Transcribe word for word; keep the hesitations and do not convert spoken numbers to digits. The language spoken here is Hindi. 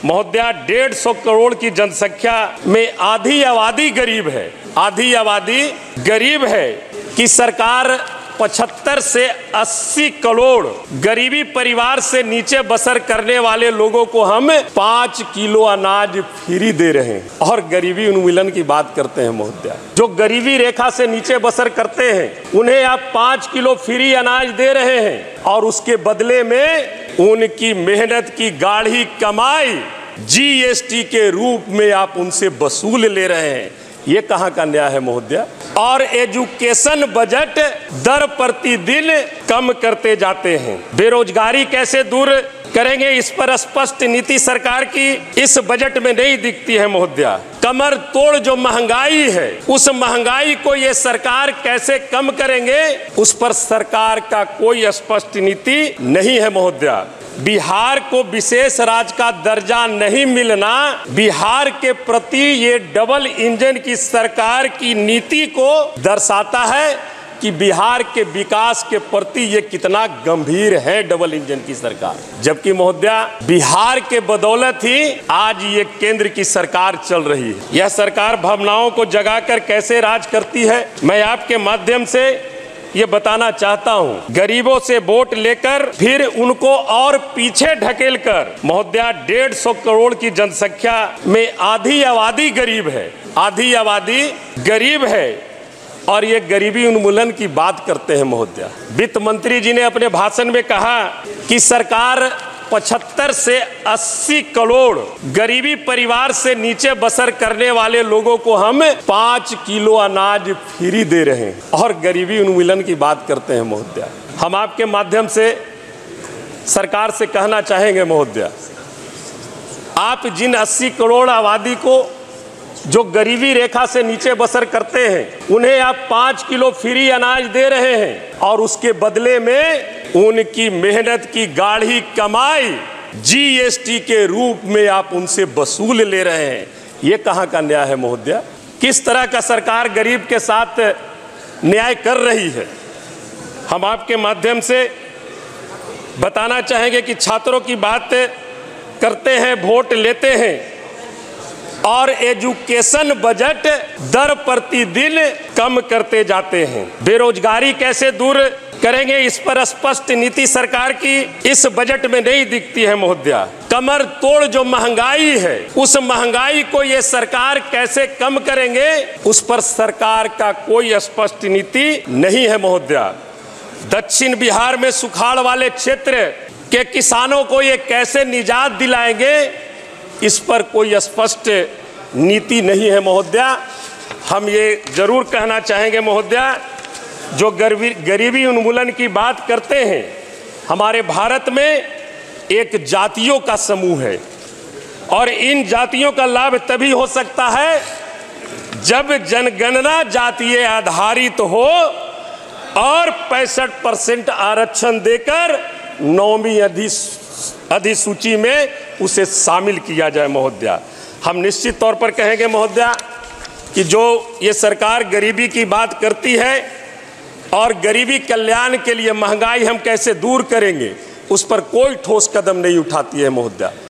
महोदया, डेढ़ सौ करोड़ की जनसंख्या में आधी आबादी गरीब है, आधी आबादी गरीब है कि सरकार पचहत्तर से अस्सी करोड़ गरीबी परिवार से नीचे बसर करने वाले लोगों को हम पाँच किलो अनाज फ्री दे रहे हैं। और गरीबी उन्मूलन की बात करते हैं महोदया, जो गरीबी रेखा से नीचे बसर करते हैं उन्हें आप पाँच किलो फ्री अनाज दे रहे हैं और उसके बदले में उनकी मेहनत की गाढ़ी कमाई जीएसटी के रूप में आप उनसे वसूल ले रहे हैं। ये कहाँ का न्याय है महोदया? और एजुकेशन बजट दर प्रतिदिन कम करते जाते हैं। बेरोजगारी कैसे दूर करेंगे, इस पर स्पष्ट नीति सरकार की इस बजट में नहीं दिखती है महोदया। कमर तोड़ जो महंगाई है, उस महंगाई को ये सरकार कैसे कम करेंगे, उस पर सरकार का कोई स्पष्ट नीति नहीं है महोदया। बिहार को विशेष राज्य का दर्जा नहीं मिलना बिहार के प्रति ये डबल इंजन की सरकार की नीति को दर्शाता है कि बिहार के विकास के प्रति ये कितना गंभीर है डबल इंजन की सरकार। जबकि महोदया, बिहार के बदौलत ही आज ये केंद्र की सरकार चल रही है। यह सरकार भावनाओं को जगाकर कैसे राज करती है, मैं आपके माध्यम से ये बताना चाहता हूँ। गरीबों से वोट लेकर फिर उनको और पीछे ढकेल कर महोदया, डेढ़ सौ करोड़ की जनसंख्या में आधी आबादी गरीब है, आधी आबादी गरीब है और ये गरीबी उन्मूलन की बात करते हैं महोदया। वित्त मंत्री जी ने अपने भाषण में कहा कि सरकार पचहत्तर से अस्सी करोड़ गरीबी परिवार से नीचे बसर करने वाले लोगों को हम पाँच किलो अनाज फ्री दे रहे हैं और गरीबी उन्मूलन की बात करते हैं महोदया। हम आपके माध्यम से सरकार से कहना चाहेंगे महोदया, आप जिन अस्सी करोड़ आबादी को जो गरीबी रेखा से नीचे बसर करते हैं उन्हें आप पाँच किलो फ्री अनाज दे रहे हैं और उसके बदले में उनकी मेहनत की गाढ़ी कमाई जीएसटी के रूप में आप उनसे वसूल ले रहे हैं। ये कहाँ का न्याय है महोदया? किस तरह का सरकार गरीब के साथ न्याय कर रही है? हम आपके माध्यम से बताना चाहेंगे कि छात्रों की बात करते हैं, वोट लेते हैं और एजुकेशन बजट दर प्रतिदिन कम करते जाते हैं। बेरोजगारी कैसे दूर करेंगे, इस पर स्पष्ट नीति सरकार की इस बजट में नहीं दिखती है महोदया। कमर तोड़ जो महंगाई है, उस महंगाई को ये सरकार कैसे कम करेंगे, उस पर सरकार का कोई स्पष्ट नीति नहीं है महोदया। दक्षिण बिहार में सुखाड़ वाले क्षेत्र के किसानों को ये कैसे निजात दिलाएंगे, इस पर कोई स्पष्ट नीति नहीं है महोदया। हम ये जरूर कहना चाहेंगे महोदया, जो गरीबी गरीबी उन्मूलन की बात करते हैं, हमारे भारत में एक जातियों का समूह है और इन जातियों का लाभ तभी हो सकता है जब जनगणना जातीय आधारित हो और पैंसठ परसेंट आरक्षण देकर नौवीं अधिसूची में उसे शामिल किया जाए महोदया। हम निश्चित तौर पर कहेंगे महोदया कि जो ये सरकार गरीबी की बात करती है और गरीबी कल्याण के लिए महंगाई हम कैसे दूर करेंगे, उस पर कोई ठोस कदम नहीं उठाती है महोदया।